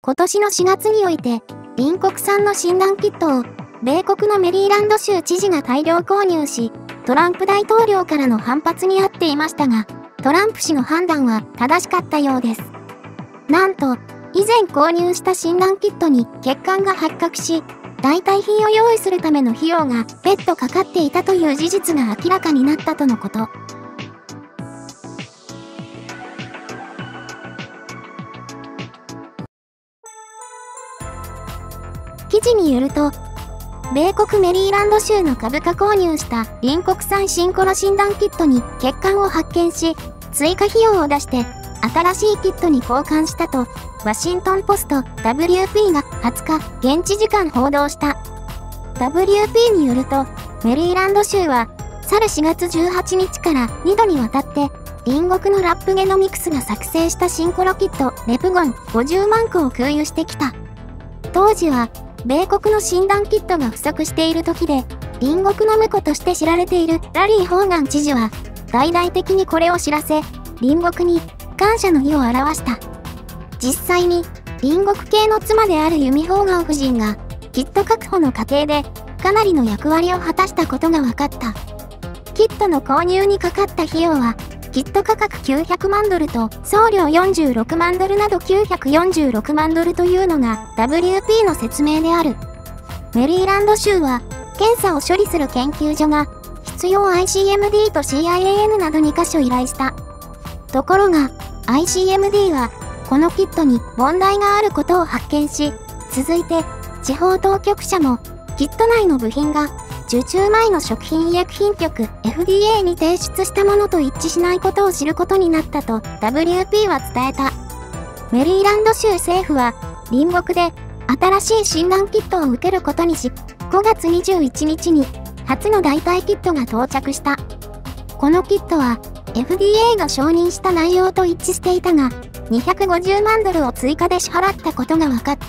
今年の4月において、隣国産の診断キットを、米国のメリーランド州知事が大量購入し、トランプ大統領からの反発にあっていましたが、トランプ氏の判断は正しかったようです。なんと、以前購入した診断キットに欠陥が発覚し、代替品を用意するための費用が別途かかっていたという事実が明らかになったとのこと。記事によると、米国メリーランド州の株価購入した隣国産シンコロ診断キットに欠陥を発見し、追加費用を出して新しいキットに交換したと、ワシントンポスト WP が20日現地時間報道した。WP によると、メリーランド州は去る4月18日から2度にわたって隣国のラップゲノミクスが作成したシンコロキットレプゴン50万個を空輸してきた。当時は米国の診断キットが不足している時で、隣国の婿として知られているラリー・ホーガン知事は、大々的にこれを知らせ、隣国に感謝の意を表した。実際に、隣国系の妻であるユミ・ホーガン夫人が、キット確保の過程で、かなりの役割を果たしたことが分かった。キットの購入にかかった費用は、キット価格900万ドルと送料46万ドルなど946万ドルというのが WP の説明である。メリーランド州は検査を処理する研究所が必要 ICMD と CIAN など2カ所依頼した。ところが ICMD はこのキットに問題があることを発見し、続いて地方当局者もキット内の部品が受注前の食品医薬品局 FDA に提出したものと一致しないことを知ることになったと WP は伝えた。メリーランド州政府は隣国で新しい診断キットを受けることにし、5月21日に初の代替キットが到着した。このキットは FDA が承認した内容と一致していたが、250万ドルを追加で支払ったことが分かった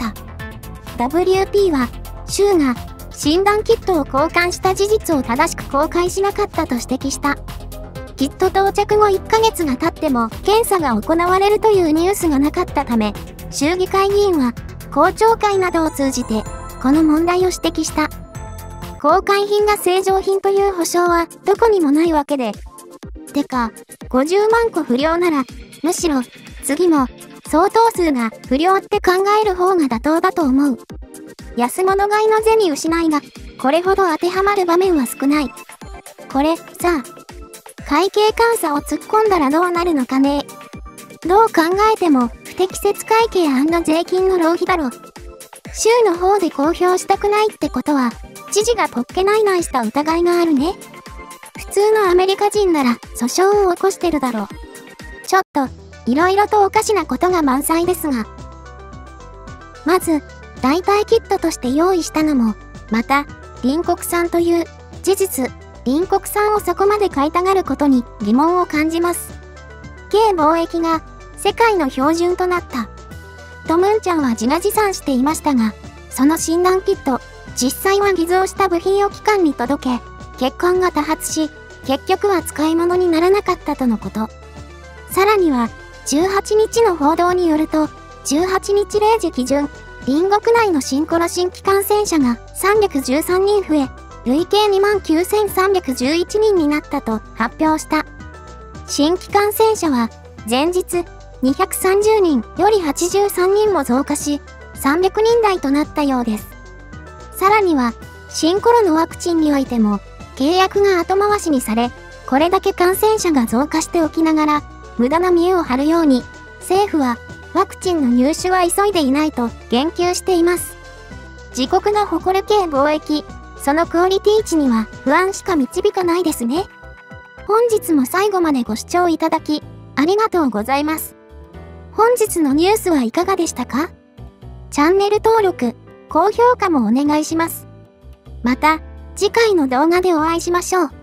。WP は州が診断キットを交換した事実を正しく公開しなかったと指摘した。キット到着後1ヶ月が経っても検査が行われるというニュースがなかったため、州議会議員は公聴会などを通じてこの問題を指摘した。公開品が正常品という保証はどこにもないわけで。てか、50万個不良なら、むしろ次も相当数が不良って考える方が妥当だと思う。安物買いの銭失いが、これほど当てはまる場面は少ない。これ、さ会計監査を突っ込んだらどうなるのかね。どう考えても、不適切会計&税金の浪費だろ。州の方で公表したくないってことは、知事がとっけないないした疑いがあるね。普通のアメリカ人なら、訴訟を起こしてるだろう。ちょっと、いろいろとおかしなことが満載ですが。まず、代替キットとして用意したのも、また、隣国産という、事実、隣国産をそこまで買いたがることに疑問を感じます。軽貿易が世界の標準となった。とムンちゃんは自画自賛していましたが、その診断キット、実際は偽造した部品を機関に届け、欠陥が多発し、結局は使い物にならなかったとのこと。さらには、18日の報道によると、18日0時基準、隣国内のシンコロ新規感染者が313人増え、累計29,311人になったと発表した。新規感染者は前日230人より83人も増加し、300人台となったようです。さらには、新コロのワクチンにおいても、契約が後回しにされ、これだけ感染者が増加しておきながら、無駄な見栄を張るように、政府は、ワクチンの入手は急いでいないと言及しています。自国が誇る軽貿易、そのクオリティ値には不安しか導かないですね。本日も最後までご視聴いただき、ありがとうございます。本日のニュースはいかがでしたか？チャンネル登録、高評価もお願いします。また、次回の動画でお会いしましょう。